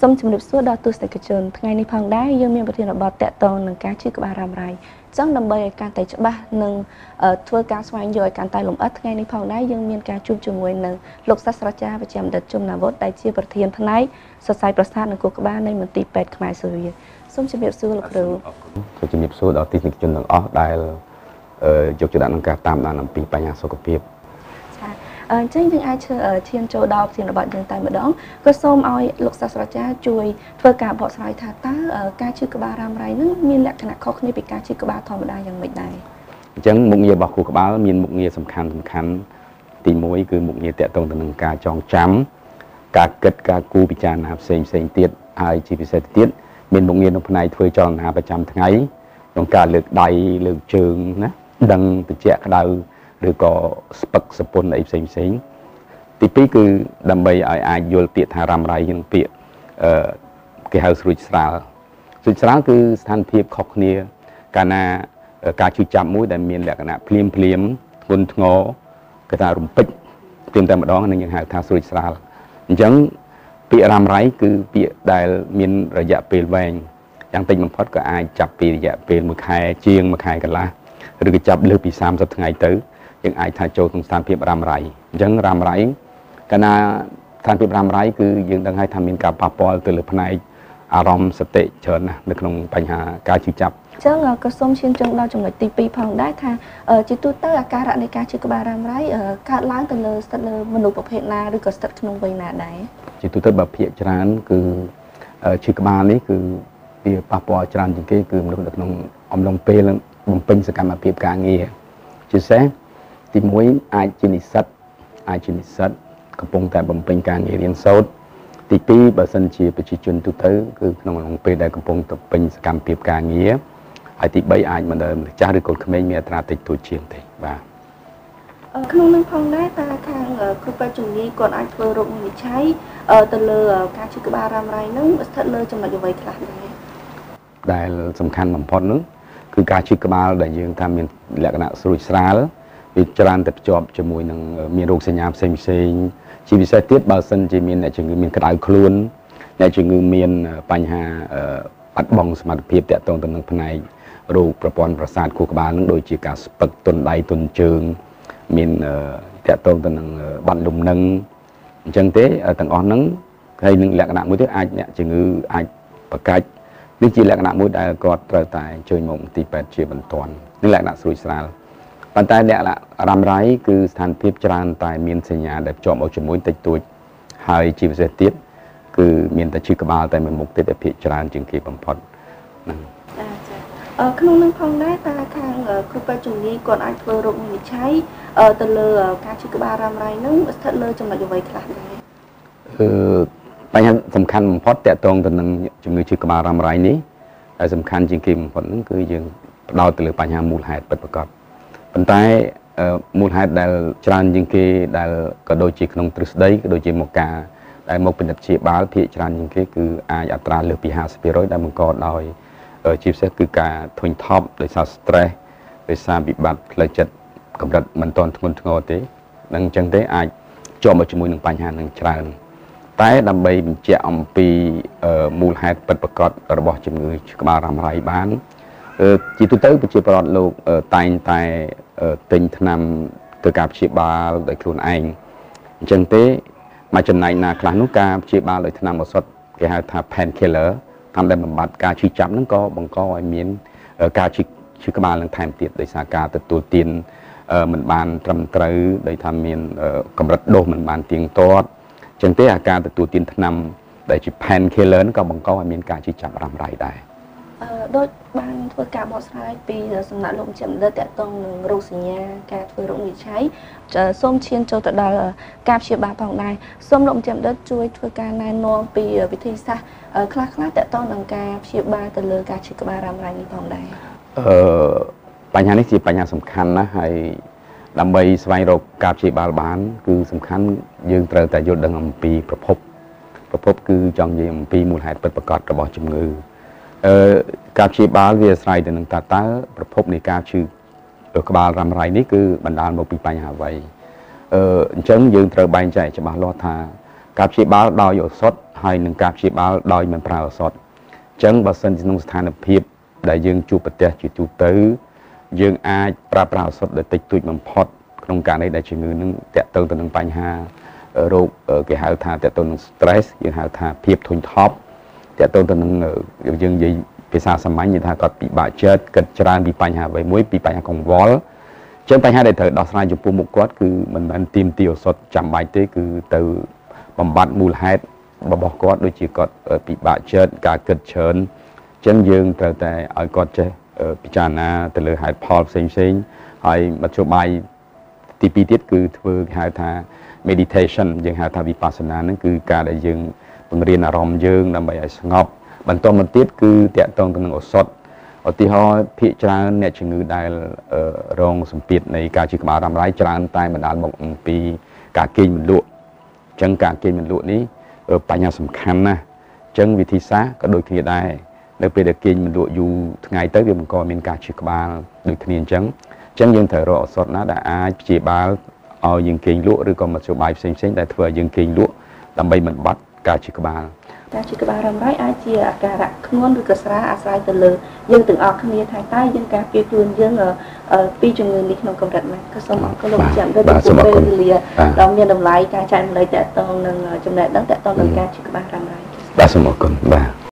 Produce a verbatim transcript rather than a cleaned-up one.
សូមជម្រាបសួរដល់ទស្សនិកជនថ្ងៃនេះផងដែរយើងមានប្រធានបទតាក់ទងនឹងការជឿក្បាលរ៉ាំរ៉ៃចឹងដើម្បីឲ្យកាន់តែច្បាស់និងធ្វើការស្វែងយល់ឲ្យកាន់តែលម្អិតថ្ងៃនេះផងដែរយើងមានការជួបជាមួយនឹងលោកសាស្ត្រាចារ្យវិជ្ជាបណ្ឌិតជំនាវុឌ្ឍដែលជាប្រធានផ្នែកសរសៃប្រសាទនិងគូក្បាលនៃមន្ទីរពេទ្យខ្មែរសូរ្យសូមជម្រាបសួរលោកគ្រូសូមជម្រាបសួរដល់ទស្សនិកជនទាំងអស់ដែលយកចិត្តដាក់ក្នុងការតាមដានអំពីបញ្ហាសុខភាពអញ្ចឹងយើងអាចឈានចូលដល់ប្រធានបទយើងតែម្ដងក៏សូមឲ្យលោកសាស្ត្រាចារ្យជួយធ្វើការបកស្រាយថាតើការជឿក្បាលរ៉ាំរ៉ៃនឹងមានលក្ខណៈខុសគ្នាពីការជឿក្បាលធម្មតាយ៉ាងម៉េចដែរអញ្ចឹងមុខងាររបស់គូក្បាលមានមុខងារសំខាន់សំខាន់ទីមួយគឺមុខងារតាក់ទងទៅនឹងការចងចាំការគិតការគូរពិចារណាផ្សេងផ្សេងទៀតហើយជាពិសេសទៀតមានមុខងារក្នុងផ្នែកធ្វើចលនាប្រចាំថ្ងៃក្នុងការលើកដៃលើកជើងណាដឹងត្រជាក់ក្តៅឬក៏ស្ពឹកសពុនអីផ្សេងផ្សេងទីពីរគឺដើម្បីឲ្យអាចយល់ពាក្យថារ៉ាំរ៉ៃនឹងពាក្យអឺគេហៅស្រួចស្រាលស្រួចស្រាលគឺស្ថានភាពខុសគ្នាកាលណាការជួយចាប់មួយដែលមានលក្ខណៈភ្លាមភ្លាមធ្ងន់ធ្ងរគេថារំពេចភ្លាមតែម្ដងនឹងយើងហៅថាស្រួចស្រាលអញ្ចឹងពាក្យរ៉ាំរ៉ៃគឺពាក្យដែលមានរយៈពេលវែងយ៉ាងតិចបំផុតក៏អាចចាប់ពីរយៈពេលមួយខែជាងមួយខែកន្លះឬក៏ចាប់លើសពីសាមសិបថ្ងៃទៅយើងអាចថាចូលក្នុងស្ថានភាពរ៉ាំរ៉ៃអញ្ចឹងរ៉ាំរ៉ៃកាលណាស្ថានភាពរ៉ាំរ៉ៃគឺយើងដឹងហើយថាមានការប៉ះពាល់ទៅលើផ្នែកអារម្មណ៍សតិច្រើនណាស់នៅក្នុងបញ្ហាការជឿចាប់អញ្ចឹងក៏សូមឈានចុងដល់ចំណុចទីពីរផងដែរថាជាទូទៅអាការៈនៃការជឿក្បាលរ៉ាំរ៉ៃកើតឡើងទៅលើស្ថិតលើមនុស្សប្រភេទណាឬក៏ស្ថិតក្នុងវ័យណាដែរជាទូទៅបើភាគច្រើនគឺជឿក្បាលនេះគឺវាប៉ះពាល់ច្រើនជាងគេគឺមនុស្សនៅក្នុងអំឡុងពេលបំពេញសកម្មភាពការងារជាពិសេសទីមួយអាចជានិស្សិតអាចជានិស្សិតកំពុងតែបំពេញការងាររៀនសូត្រទីពីរបើសិនជាប្រជាជនទូទៅគឺក្នុងអំឡុងពេលដែលកំពុងតែពេញសកម្មភាពការងារហើយទីបីអាចមិនដល់ម្ចាស់ឬកូនក្មេងមានអត្រាតិចតួចជាងទេបាទក្នុងនឹងផងដែរតើខាងគ្រូពេទ្យជំនាញគាត់អាចធ្វើរោគវិនិច្ឆ័យទៅលើការជឿក្បាលរ៉ាំរ៉ៃនឹងស្ថិតលើចំណុចអ្វីខ្លះដែរដែលសំខាន់បំផុតនោះគឺការជឿក្បាលដែលយើងថាមានលក្ខណៈស្រួចស្រាលវាច្រើនតែភ្ជាប់ជាមួយនឹងមានរោគសញ្ញាផ្សេងផ្សេងជាពិសេសទៀតបើសិនជាមានអ្នកជំងឺមានក្តៅខ្លួនអ្នកជំងឺមានបញ្ហាបាត់បង់សមត្ថភាពតាក់ទងទៅនឹងផ្នែករោគប្រព័ន្ធប្រសាទខួរក្បាលនឹងដូចជាការស្ពឹកទន់ដៃទន់ជើងមានតាក់ទងទៅនឹងបាត់លំនឹងអញ្ចឹងទេទាំងអស់ហ្នឹងហើយនឹងលក្ខណៈមួយទៀតអាចអ្នកជំងឺអាចប្រកាច់នេះជាលក្ខណៈមួយដែលគាត់ត្រូវតែអញ្ជើញមកមន្ទីរពេទ្យជាបន្ទាន់នេះលក្ខណៈស្រួចស្រាលប៉ុន្តែលក្ខណៈរ៉ាំរ៉ៃគឺស្ថានភាពច្រើនតែមានសញ្ញាដែលភ្ជាប់មកជាមួយតិចតួចហើយជាពិសេសទៀតគឺមានតែឈឺក្បាលតែមួយមុខទេតែភាគច្រើនជាងគេបំផុតហ្នឹងចាចាអឺក្នុងនឹងផងដែរតើខាងគ្រូពេទ្យជំនាញគាត់អាចធ្វើរោគវិនិច្ឆ័យទៅលើការឈឺក្បាលរ៉ាំរ៉ៃនឹងស្ថិតលើចំណុចអ្វីខ្លះដែរអឺបញ្ហាសំខាន់បំផុតតាក់ទងទៅនឹងជំងឺឈឺក្បាលរ៉ាំរ៉ៃនេះដែលសំខាន់ជាងគេបំផុតហ្នឹងគឺយើងផ្ដោតទៅលើបញ្ហាមូលហេតុពិតប្រាកដប៉ុន្តែមូលហេតុដែលច្រើនជាងគេដែលក៏ដូចជាក្នុងទ្រឹស្ដីក៏ដូចជាមកការដែលមកពិនិត្យព្យាបាលភាគច្រើនជាងគេគឺអាចអត្រាលើសពីห้าสิบ%ដែលបង្កដោយជាពិសេសគឺការធុញថប់ដោយសារ stress ដោយសារវិបត្តិផ្លូវចិត្តកម្រិតមិនទាន់ធ្ងន់ធ្ងរទេនឹងអញ្ចឹងទេអាចជាប់មកជាមួយនឹងបញ្ហានឹងច្រើនតែដើម្បីបញ្ជាក់អំពីមូលហេតុពិតប្រាកដរបស់ជំងឺក្បាលរ៉ាំរ៉ៃបានជាទូទៅប្រជាពលរដ្ឋលោកតែងតែទិញថ្នាំទៅការព្យាបាលដោយខ្លួនឯងអញ្ចឹងទេមកចំណែកណាខ្លះនោះការព្យាបាលដោយថ្នាំឱសថគេហៅថា pain killer តាមដែលបំបត្តិការឈឺចាប់ហ្នឹងក៏បង្កឲ្យមានការឈឺឈឺក្បាលនឹងថែមទៀតដោយសារការទទួលទានមិនបានត្រឹមត្រូវដោយថាមានកម្រិតដូសមិនបានទៀងទាត់អញ្ចឹងទេអាការទទួលទានថ្នាំដែលជា pain killer ក៏បង្កឲ្យមានការឈឺចាប់រ៉ាំរ៉ៃដែរអឺដូចបានធ្វើការបកស្រាយពីសំណាក់លោកជាបណ្ឌិតតាក់ទងនឹងរោគសញ្ញាការធ្វើរោគវិនិច្ឆ័យសូមឈានចូលទៅដល់ការព្យាបាលផងដែរសូមលោកជាបណ្ឌិតជួយធ្វើការណែនាំពីវិធីសាស្ត្រខ្លះខ្លះតាក់ទងនឹងការព្យាបាលទៅលើការឈឺក្បាលរ៉ាំរ៉ៃនេះផងដែរអឺបញ្ហានេះជាបញ្ហាសំខាន់ណាស់ហើយដើម្បីស្វែងរកការព្យាបាលបានគឺសំខាន់យើងត្រូវតែយល់ដឹងអំពីប្រភពប្រភពគឺចង់និយាយអំពីមូលហេតុពិតប្រាកដរបស់ជំងឺអឺការព្យាបាលវាអាស្រ័យទៅនឹងតើតើប្រភពនៃការឈឺក្បាលរ៉ាំរ៉ៃនេះគឺបណ្ដាលមកពីបញ្ហាអ្វីអឺអញ្ចឹងយើងត្រូវបែងចែកច្បាស់លាស់ថាការព្យាបាលដោយឱសថហើយនឹងការព្យាបាលដោយមិនប្រើឱសថអញ្ចឹងបើសិនជាក្នុងស្ថានភាពដែលយើងជួបប្រទះជាទូទៅយើងអាចប្រើប្រាស់ឱសថដែលតិចតួចបំផុតក្នុងករណីដែលជំងឺនឹងតាក់ទងទៅនឹងបញ្ហារោគគេហៅថាតាក់ទងនឹង stress យើងហៅថាភាពធុញថប់តាក់ទងទៅនឹងយើងនិយាយភាសាសាមញ្ញថាគាត់ពិបាកចិត្តគិតច្រើនពីបញ្ហាអ្វីមួយពីបញ្ហាកង្វល់អញ្ចឹងបញ្ហាដែលត្រូវដោះស្រាយចំពោះមុខគាត់គឺមិនមែនទាមទារឱសថចាំបាច់ទេគឺទៅបំបត្តិមូលហេតុរបស់គាត់ដូចជាគាត់ពិបាកចិត្តការគិតច្រើនអញ្ចឹងយើងត្រូវតែឲ្យគាត់ចេះពិចារណាទៅលើហេតុផលផ្សេងផ្សេងហើយមធ្យោបាយទីពីរទៀតគឺធ្វើគេហៅថា meditation យើងហៅថា vipassana ហ្នឹងគឺការដែលយើងបង្រៀនអារម្មណ៍យើងដើម្បីឲ្យស្ងប់បន្តមកទៀតគឺតាក់ទងទៅនឹងឱសថឧទាហរណ៍ភាគច្រើនអ្នកជំងឺដែលរងសម្ពាធនៃការជឿក្បាលរ៉ាំរ៉ៃច្រើនតែបណ្ដាលមកអំពីការគេងមិនលក់អញ្ចឹងការគេងមិនលក់នេះបញ្ហាសំខាន់ណាស់អញ្ចឹងវិធីសាស្ត្រក៏ដូចគ្នាដែរនៅពេលដែលគេងមិនលក់យូរថ្ងៃទៅវាបង្កមានការជឿក្បាលដូចគ្នាអញ្ចឹងអញ្ចឹងយើងត្រូវរកឱសថណាដែលអាចព្យាបាលឲ្យយើងគេងលក់ឬក៏មធ្យោបាយផ្សេងៗដែលធ្វើឲ្យយើងគេងលក់ដើម្បីមិនបាត់ការជឿក្បាលការជឿក្បាលរ៉ាំរ៉ៃអាចជាអាការៈធ្ងន់ឬក៏ស្រាលអាស្រ័យទៅលើយើងទាំងអស់គ្នាថាតើយើងការពារខ្លួនយើងពីជំងឺនេះក្នុងកម្រិតណាក៏សូមអរគុណលោកចាំដូចពីពេលវេលាដ៏មានតម្លៃការចែករំលែកតកតងនឹងចំណេះដឹងតកតងនឹងការជឿក្បាលរ៉ាំរ៉ៃបាទសូមអរគុណបាទ